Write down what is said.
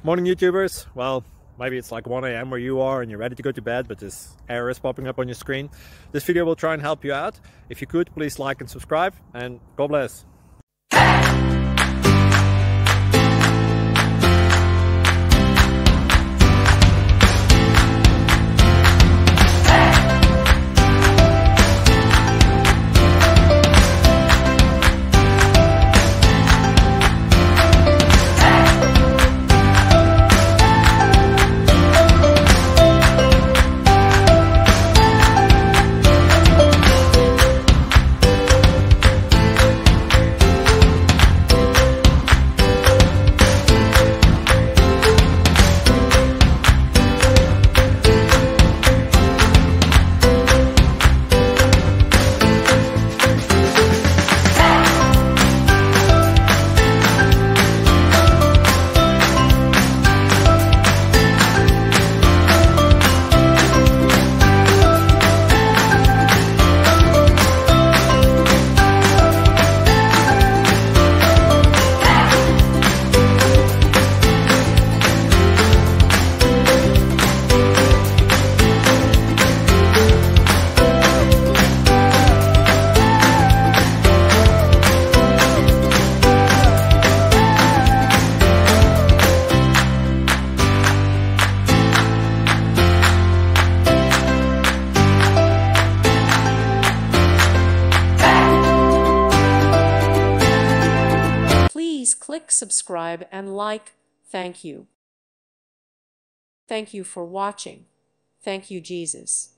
Morning YouTubers. Well, maybe it's like 1 a.m. where you are and you're ready to go to bed, but this error is popping up on your screen. This video will try and help you out. If you could, please like and subscribe, and God bless. Please click subscribe and like. Thank you. Thank you for watching. Thank you, Jesus.